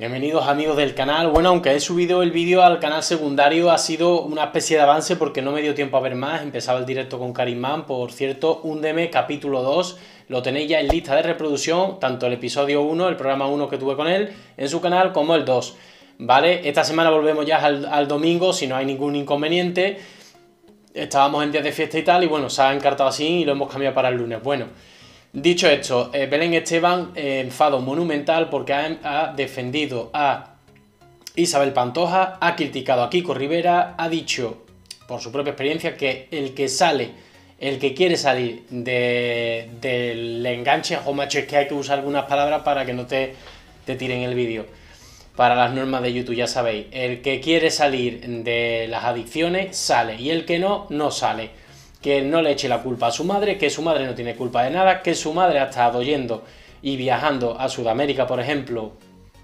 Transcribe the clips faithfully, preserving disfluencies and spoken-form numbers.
Bienvenidos amigos del canal. Bueno, aunque he subido el vídeo al canal secundario, ha sido una especie de avance porque no me dio tiempo a ver más. Empezaba el directo con Karimán. Por cierto, Húndeme capítulo dos, lo tenéis ya en lista de reproducción, tanto el episodio uno, el programa uno que tuve con él en su canal, como el dos, ¿vale? Esta semana volvemos ya al, al domingo, si no hay ningún inconveniente. Estábamos en días de fiesta y tal, y bueno, se ha encartado así y lo hemos cambiado para el lunes. Bueno, dicho esto, eh, Belén Esteban, eh, enfado monumental porque ha, ha defendido a Isabel Pantoja, ha criticado a Kiko Rivera, ha dicho, por su propia experiencia, que el que sale, el que quiere salir de, del enganche, o macho, es que hay que usar algunas palabras para que no te, te tiren el vídeo. Para las normas de YouTube, ya sabéis, el que quiere salir de las adicciones sale, y el que no, no sale. Que no le eche la culpa a su madre, que su madre no tiene culpa de nada, que su madre ha estado yendo y viajando a Sudamérica, por ejemplo,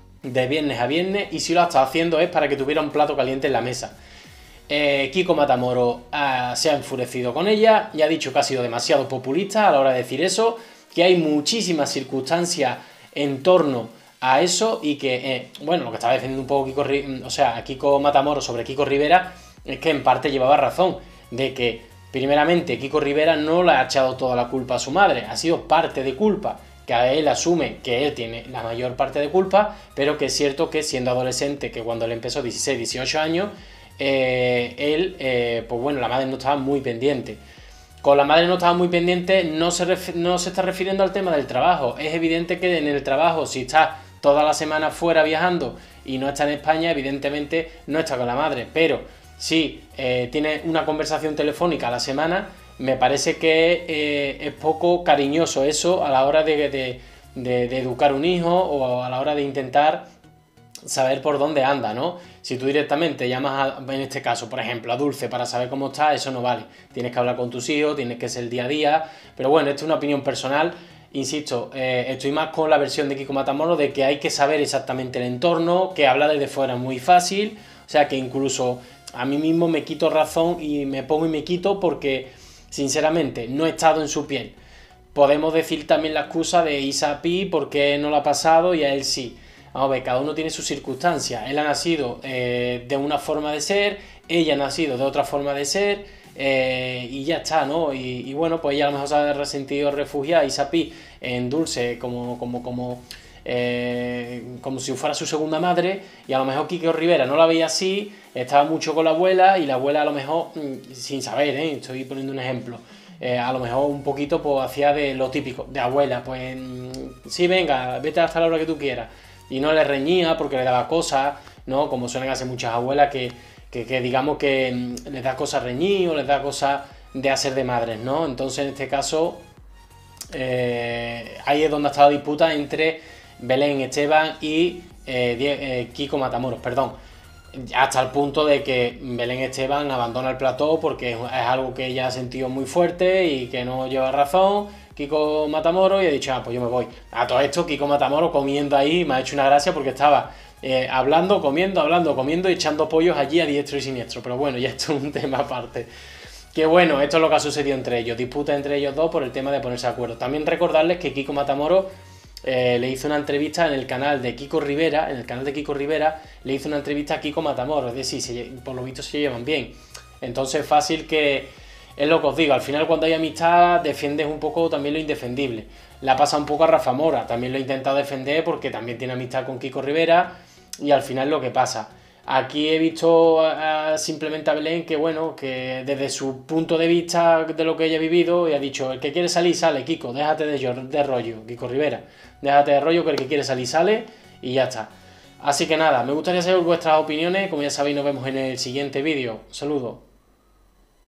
de viernes a viernes, y si lo ha estado haciendo es para que tuviera un plato caliente en la mesa. Eh, Kiko Matamoros ha, se ha enfurecido con ella y ha dicho que ha sido demasiado populista a la hora de decir eso, que hay muchísimas circunstancias en torno a eso y que, eh, bueno, lo que estaba defendiendo un poco Kiko, o sea, Kiko Matamoros sobre Kiko Rivera es que en parte llevaba razón, de que primeramente Kiko Rivera no le ha echado toda la culpa a su madre, ha sido parte de culpa, que a él asume que él tiene la mayor parte de culpa, pero que es cierto que siendo adolescente, que cuando él empezó dieciséis, dieciocho años, eh, él, eh, pues bueno, la madre no estaba muy pendiente. Con la madre no estaba muy pendiente no se, no se está refiriendo al tema del trabajo. Es evidente que en el trabajo, si está toda la semana fuera viajando y no está en España, evidentemente no está con la madre, pero si eh, tiene una conversación telefónica a la semana, me parece que eh, es poco cariñoso eso a la hora de, de, de, de educar un hijo o a la hora de intentar saber por dónde anda, ¿no? Si tú directamente llamas, a, en este caso, por ejemplo, a Dulce para saber cómo está, eso no vale. Tienes que hablar con tus hijos, tienes que ser el día a día, pero bueno, esta es una opinión personal. Insisto, eh, estoy más con la versión de Kiko Matamoros de que hay que saber exactamente el entorno, que hablar desde fuera es muy fácil, o sea que incluso a mí mismo me quito razón y me pongo y me quito porque, sinceramente, no he estado en su piel. Podemos decir también la excusa de Isapi porque no lo ha pasado y a él sí. Vamos a ver, cada uno tiene sus circunstancias. Él ha nacido eh, de una forma de ser, ella ha nacido de otra forma de ser, eh, y ya está, ¿no? Y, y bueno, pues ella a lo mejor se ha resentido refugiada, Isapi, en Dulce, como... como, como Eh, como si fuera su segunda madre, y a lo mejor Kiko Rivera no la veía así, estaba mucho con la abuela y la abuela a lo mejor, sin saber, ¿eh? Estoy poniendo un ejemplo, eh, a lo mejor un poquito pues hacía de lo típico, de abuela, pues sí, venga, vete hasta la hora que tú quieras, y no le reñía porque le daba cosas, ¿no? Como suelen hacer muchas abuelas que, que, que digamos que les da cosas reñir o les da cosas de hacer de madres, ¿no? Entonces en este caso eh, ahí es donde ha estado la disputa entre Belén Esteban y eh, eh, Kiko Matamoros, perdón, hasta el punto de que Belén Esteban abandona el plató porque es, es algo que ella ha sentido muy fuerte y que no lleva razón. Kiko Matamoros y ha dicho, ah, pues yo me voy. A todo esto, Kiko Matamoros comiendo ahí, me ha hecho una gracia porque estaba eh, hablando, comiendo, hablando, comiendo y echando pollos allí a diestro y siniestro, pero bueno, ya esto es un tema aparte. Que bueno, esto es lo que ha sucedido entre ellos, disputa entre ellos dos por el tema de ponerse de acuerdo. También recordarles que Kiko Matamoros Eh, le hizo una entrevista en el canal de Kiko Rivera, en el canal de Kiko Rivera, le hizo una entrevista a Kiko Matamoros, es decir, se, por lo visto se llevan bien. Entonces es fácil que, es lo que os digo, al final cuando hay amistad defiendes un poco también lo indefendible. La pasa un poco a Rafa Mora, también lo he intentado defender porque también tiene amistad con Kiko Rivera y al final lo que pasa. Aquí he visto a, a, simplemente a Belén que bueno, que desde su punto de vista de lo que ella ha vivido y ha dicho, el que quiere salir sale, Kiko, déjate de, de rollo, Kiko Rivera, déjate de rollo que el que quiere salir sale y ya está. Así que nada, me gustaría saber vuestras opiniones, como ya sabéis nos vemos en el siguiente vídeo, un saludo.